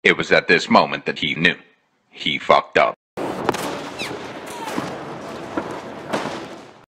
It was at this moment that he knew. He fucked up.